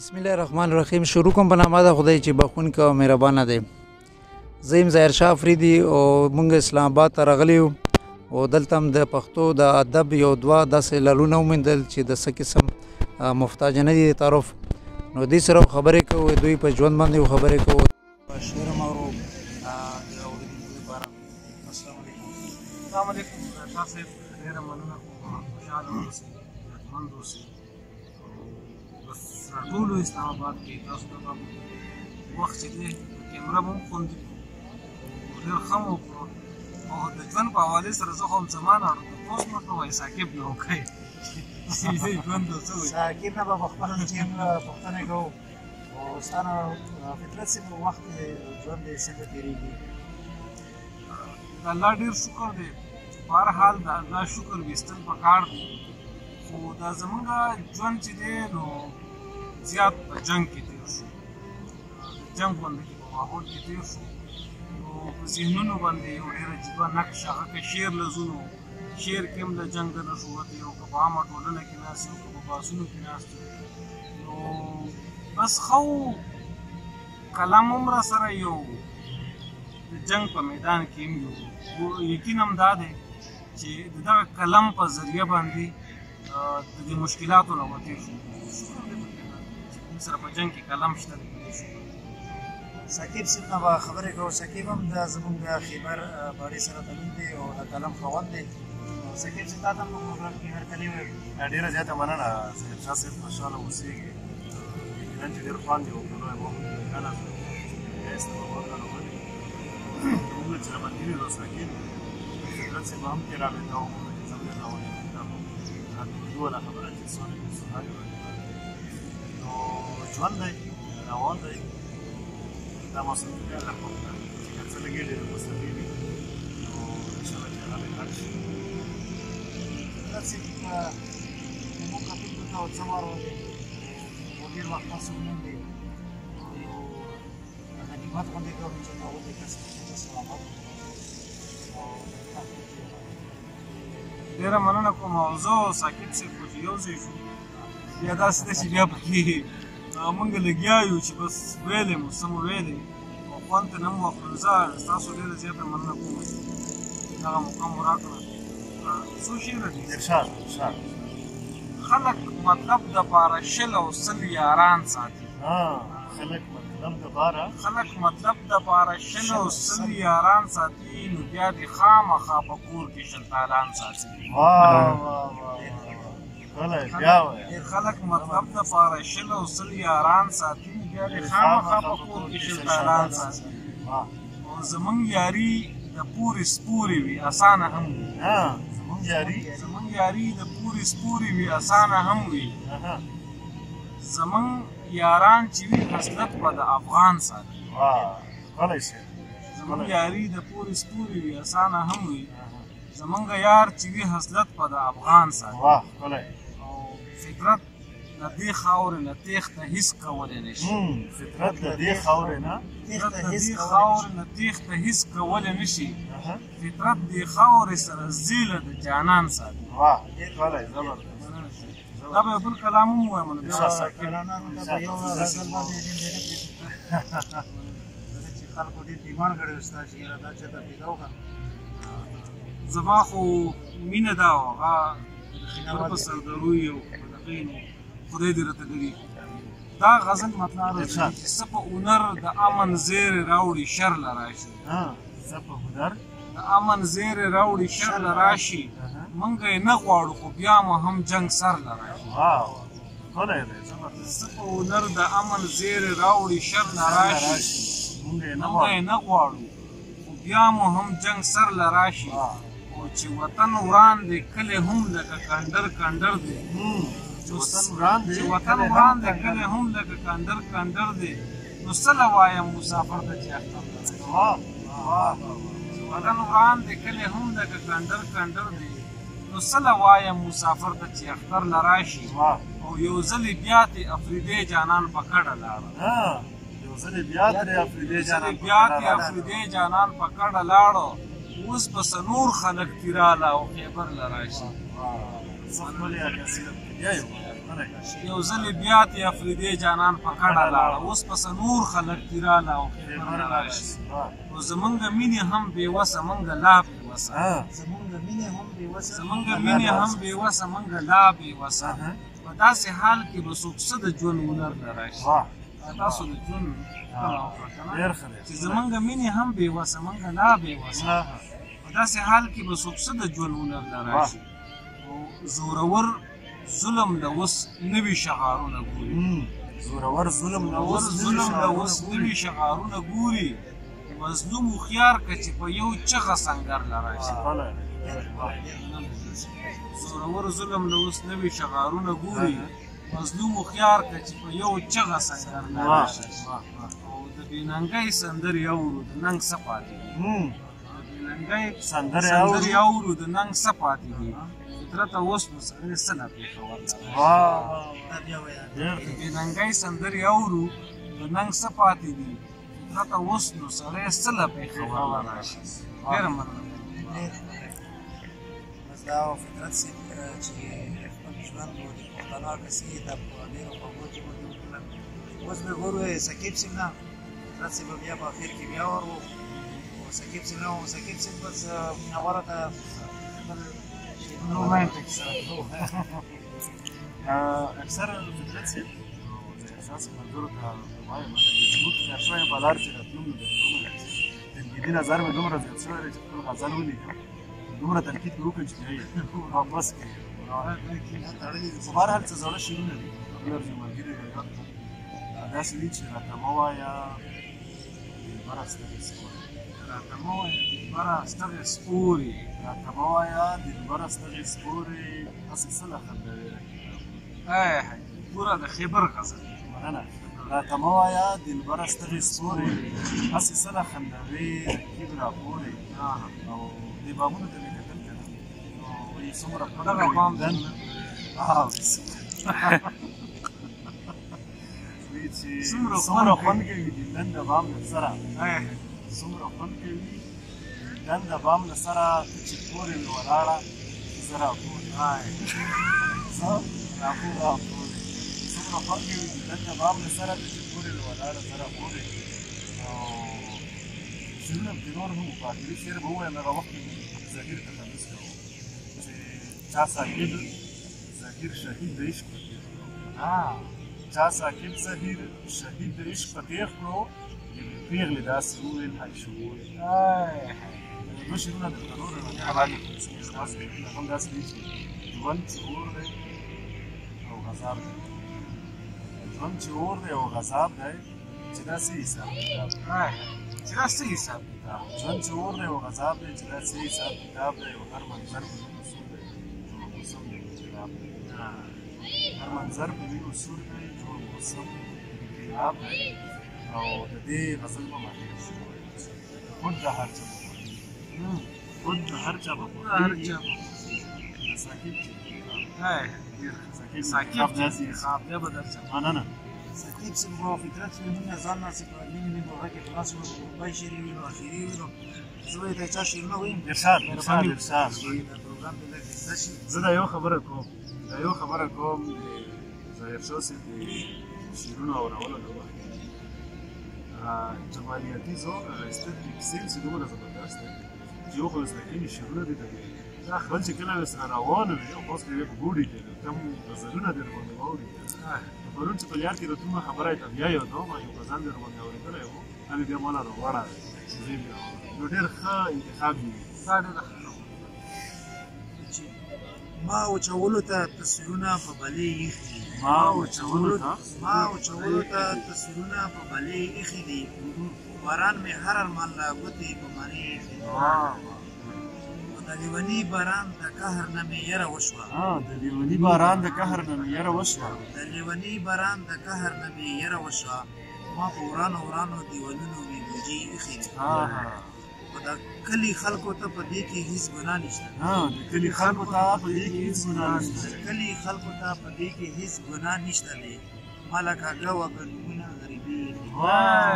بسم الله الرحمن الرحیم. شروع کوم په نامه د خدای چې بخښونکی او مهربانه دی. زه یم ظاهرشاه افریدي او موږ اسلام آباد ته راغلي یو او دلته هم د پښتو د ادب یو دوه داسې لالونه وموندل چې د څه قسم محتاج نه دي د تعارف. نو دوی سره خبرې کوو، دوی په ژوند باندې خبرې کوو. شعر هم اورو د اورېدونکو لپاره. السلام علیکم. السلام علیکم شاه صاحب، ډېره مننه کوم. خوشحاله اوسئ، صحتمند اوسئ. بس ټولو اسلام آباد کې تاسو ته به وخت چې دی کیمره به هم خوندي کړو، ډېر ښه مو وکړو. او د ژوند په حوالې سره زه خو هم زما نه اړو تپوس مه کوئ، ساقب نه وکئ ژوند ته څه وایي. ساقب نه به په خپل ټیم پوښتنې کوو او ستا نه فطرت صاحب وخت ژوند یې څنګه تېرېږي؟ د الله ډېر شکر دی. په هر حال د الله شکر ویستل پکار دی، خو دا زمونږ ژوند چې دی نو زیات په جنګ کې تېر شو. د جنګ غوندې په ماحول کې تېر شو. نو په ذهنونو باندې یو ډېر عجیبه نقش، هغه که شعر لزونو، شعر کې هم د جنګ د نشوت یو، که په عامه ټولنه کې ناست یو، که په بحثونو کې ناست یو. نو بس ښه قلم هم راسره یو، د جنګ په میدان کې هم یو. یقین هم دا دی چې د دغه قلم په ذریعه باندې د دې مشکلاتو نه وتېر شو. موږ سره په جنګ کې قلم شته دی. ساقب صاحب نه به خبرې کوو. ساقب هم د زموږ د خیبر باډۍ سره تړون دی او د قلم خاوند دی. ساقب صاحب تا ته هم په پروګرام کې هرکلی ویل. ډېره زیاته مننه شاه صاحب، خوشحاله اوسېږي. یقینا چې ډېر خوند یې وکړو. امریکا نه اسلام آباد ته راغلي موږ چې راباندې ویلو ساقب فطرت صاحب هم کې رابطه وکړو چې څنګه راولي ټوله خبره چې څونه سهاري نو ژوند دی، روان دی. دا موسم کې بیا الله پاک چې که څه لګېږي ډېر مستقي وي نو انشاءالله چې هغه به حل شي. فطرت صاحب زموږ کتونکو ته څه وارولې او ډېر وخت تاسو وموندې او غنیمت غوندې کوم چې تا ولیکل ته سلامت ډېره مننه کوم. او زه او ساقب صاحب خو چې یو ځای شو، بیا داسې ده چې بیا پکې مونږ لګیا یو چې بس ویلې مو څه مو ویلې او خوند ته نه مو واخلو. زه ستاسو ډېره زیاته مننه کوم چې دغه مقام مو راکړه. څو شعره دي؟ خلک مطلب دپاره شل او سل یاران ساتي. خلک مطلب دپاره شل او سل یاران ساتي، نو بیا دې خامخا په کور کې شلتالان ساتي. خلک مطلب دپاره شل او سل یاران ساتي، بیا دې خامخا په کور کې شلتالان ساتي. او زمونږ یاري د پورې سپورې وي، اسانه هم وي. زمونږ یاري د پورې سپورې وي، اسانه هم وي. زمونږ یاران چې وي خصلت به د افغان ساتي. زمونږ یاري د پورې سپورې وي، اسانه هم وي. زمونږ یار چې وي خصلت به د افغان ساتي. او فطرت د دې خاورې نه تېښته هېڅ کولی نه شي. فطرت د دې خاورې نه تېښته هېڅ کولی نه شي. فطرت دې خاورې سره زیله د جانان ساتي. دا به یو بل کلام هم ووایم نو بیا چې خلکو ډېر ډیمانډ کړی و ستا چې یاره دا چېرته پیدا وکړه. زما خو مینه دا وه، هغه د خیبر په سرداروي او په دغې نو خدای دې راته ډېرې دا غزل مطلع راځي چې څه په هنر د امن زیری راوړي شر له راشي. د امن زیری راوړي شر له راشي، موږ یې نه غواړو خو بیا مو هم جنګ سر له راشي. څه په هنر د امن زیری راوړي شر له راشي، موږ یې نه غواړو خو بیا مو هم جنګ سر له راشي. او چې وطن وران دی کلی هم لکه کنډر کنډر دی. چې وطن وران دی کلی هم لکه کنډر کنډر دی، نو څه له وایم مسافر ته چې اختر له راشي. وطن وران دی کلی هم لکه کنډر کنډر دی، نو څه له وایم مسافر ته چې اختر له راشي. او یو ځلې بیا ترې افریدی جانان په کډه لاړه. افریدی جانان په کډه لاړه، اوس به څه نور خلک تېراله او خیبر له راشي. یو ځل بیا د افریدي جانان په کډه لاړه، اوس پس نور خلک ترې راله او خبره راشي. نو زمونږ مینې هم بېوسه، مونږ لا بېوسه، زمونږ مینې هم بېوسه، زمونږ مینې هم بېوسه، مونږ لا بېوسه. په داسې حال کې به څوک څه د ژوند هنر نه راشي. تاسو د ژوند چې زمونږ مینې هم بېوسه، مونږ لا بېوسه. په داسې حال کې به څوک څه د ژوند هنر نه راشي. زورور ظلم له اوس نوي شعارونه ګوري، زورور ظلم له اوس نوي شعارونه ګوري. مظلوم هوښیار که چې په یو چغه سنګر له راشي. زورور ظلم له اوس نوي شعارونه ګوري، مظلوم هوښیار که چې په یو چغه سنګر له راشي. او د بېننګۍ سندرې اورو د ننګ څه پاتې دي، د بېننګۍ سندرې اورو د ننګ څه پاتې دي. فطرته اوس نو سړی څه نه پېښور د بېننګۍ سندرې اورو د ننګ څه پاتې دي. فطرته اوس نو سړی څه له پېښور راشي. ډېره مننه. بس دا فطرت صاحب چې خپل ژوند و د پښتنو کیسې ته په ډېرو خوږو کې ورته وکړل. اوس مې ګورو سقیب صاحب نه، فطرت صاحب بیا په اخر کې بیا ور و سقیب صاحب نه و. سقیب صاحب بس منوره ته رومانتیک سره اکثر فطرت صاحب د احساس ملګرو ته وایم چې زموږ تېر شوی په لار چې راتلو نو د تنقیدي نظر مې دومره زیات شوی دی چې خپل غزل ولیکم، دومره تنقید مې وکړ چې نه بس کړي. خو بهرحال څه زاړه شعرونه دي ډېر چې ملګري راياد کړم. داسې دي چې راته مه وایه دلبره سترګې سپورې، راته مه وایه دلبره سترګې سپورې، راته مه وایه دلبره سترګې سپورې، هسې څه له خندوې ګوره د خیبر غزل. مننه. راته مه وایه دلبره سترګې سپورې، هسې څه له خندوې رقیب راپورې. او دې بامونو ته مې کتل که نه نو وایي څومره دغه بام دن څومره خوند کوي دیدن د بام له سره، څومره خوند کوي دیدن د بام له سره. ته چې پورې وې ولاړه زه راپورې زه راپورې. څومره خوند کوي دیدن د بام له سره، ته چې پورې وې ولاړه زه راپورې. او شعرونه پکې نور هم په آخري شعر به ووایم هغه وخت کې زهیر تخلص کوو چې چا ساکب زهیر شهید د عشق په تېر کړو، چا ساکب زهیر شهید د عشق په تېر کړو. یوې پېغلې داسې وویل هی شعور دوه شعرونه درته نور هم داسې دي چې ژوند چې اور دی او غذاب دی، ژوند چې اور دی او غذاب دی چې دا څه حساب کتاب چې دا څه حساب کتاب. ژوند چې اور دی او غذاب دی چې دا څه حساب کتاب دی. او هر منظر په وینو سور دی جوړ موسم دی انقلاب دی، هر منظر په وینو سور دی جوړ موسم انقلاب دی. او د دې غزل به ماهر شو خود د هر چا به خود د هر چا به ساکب خواب به درته مننه. سقیب صاحب په فطرت کې مونږ ځان ناسې په مینې مې په هغه کې خلاص کړو. بای شعر وي نو اخري وي نو زه به یې ته چا شعرونه ویم ارشاد د پروګرام په لږ زده شي. زه دا یو خبره کوم د ظاهر شاه صاحب د شعرونو اورولو نه مخکې جمالیاتي ذوق هغه ایستل د کیسې چې دومره زبردست دی چې یو خو زده کړي شعرونه دي بل چې کله ورسره روان وي او اوس دې په ګوډي کې کوم غزلونه در باندې واوري. پرون چې په یاد کې راته خبره ته بیا یادوم یو غزل در باندې اورېدلی و هغې بیا ماله راوړه چې زه بیا نو ډېر ښه انتخاب وي. دا ډېره ښه ما وچولو ته تصویرونه په بلې ایښي دي، ما وچولو ته تصویرونه په بلې ایښي دي. باران مې هر ارمان له ګوتې په مانې ایښي دي. د لیوني باران د قهر نه مې یره وشوه، د لیوني باران د قهر نه مې یره وشوه، د لیوني باران د قهر نه مې یره وشوه. ما په ورانو ورانو دیوالونو مې بوجۍ ایښي دي. خو د کلي خلکو ته په دې کې هېڅ ګناه نشته، د کلي خلکو ته په دې کې هېڅ ګناه نشته، د کلي خلکو ته په دې کې هېڅ ګناه نشته دی. ما له کاږه وږه نومونه غریبي ایښي دي.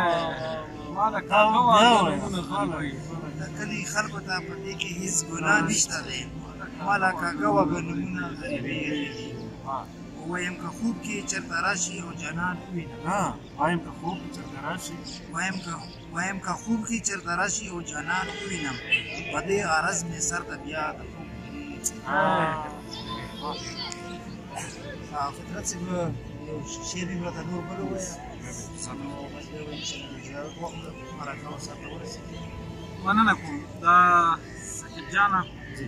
د کلي خلکو ته په دې کې هېڅ ګناه نشته دی. ما له کاږه وږه نومونه غریبي ایښي دي. وایم که خوب کې چېرته راشي او جانان ووینم وایم که خوب کې چېرته راشي وایم که خوب کې چېرته راشي او جانان ووینم په دې عرض مې سر ته بیا د خوب فطرت صاحب یو شعر یې راته نور بل ووایه نو بس بیا به انشاءالله د زیارت وخت مرکه ورسره ورسېږي. مننه کوم دا سقیب جانه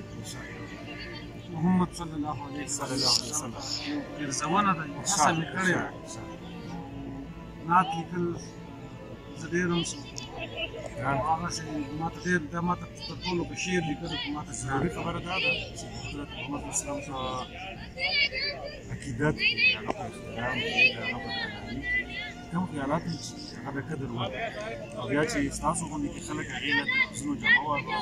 محمد صلی الله علیه وسلم ګرځونه ده یو هڅه مې کړې ده نعت لیکل زه ډېر هم هغسې ماته ډېر دا ماته تر ټولو په شعر لیکلو کې ماته ضروري خبره دا ده چې حضرت محمد اسلام صاحب عقیدت هغه په احترام کې هغه په درناوي کوم خیالات چې هغه د قدر وړ او بیا چې ستاسو غوندې کې خلک هغې نه د لفظونو جمع ورکړه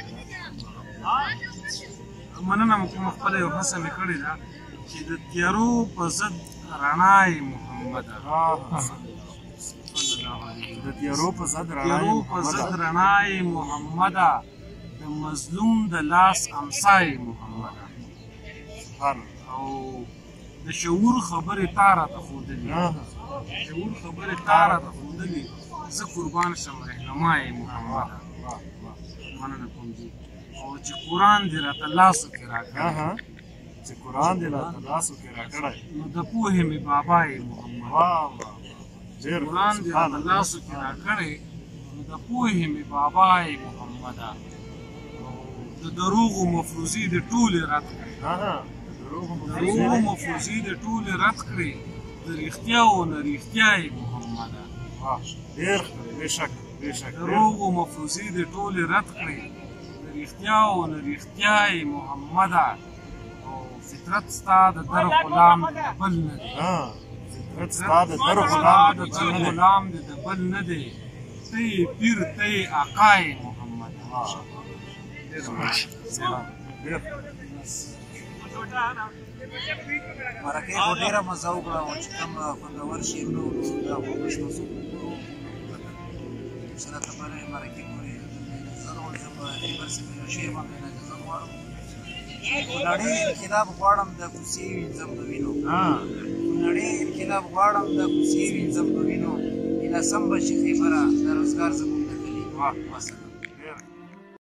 مننه کوم خپله یو هڅه مې کړې ده چې د تیارو په ضد رڼا یې محمده د تیارو په ضد رڼا یې محمده د مظلوم د لاس امسا یې محمده او د شعور خبرې تا راته ښودلي زه قربان شم رهنما یې محمده مننه کوم جي او چې قرآن دې راته لاسو کې راکړی نو د پوهې مې بابا یې محمد قرآن دې راته لاسو کې راکړی نو د پوهې مې بابا یې محمده د دروغو مفروضي دې ټولې رد کړې د رښتیاو نه رښتیا یې محمده دروغو مفروضي دې ټولې رد کړې رښتیاو نه رښتیا یې محمده او فطرت ستا د در غلام د بل نه دی د بل نه دی ته یې پیر ته یې آقا یې محمده مرکې خو ډېره مزه وکړه او چې کوم خوندور شعرونه وو دا خو موږ تاسو وګورو چې راته پرې مرکې پورې خبر سے میرا شعر باندې نه ځم غواړم نړۍ انقلاب غواړم د کوڅې وینځم د وینو نړۍ انقلاب غواړم د کوڅې وینځم د وینو ناسم به شي خبره د روزګار زموږ د کلي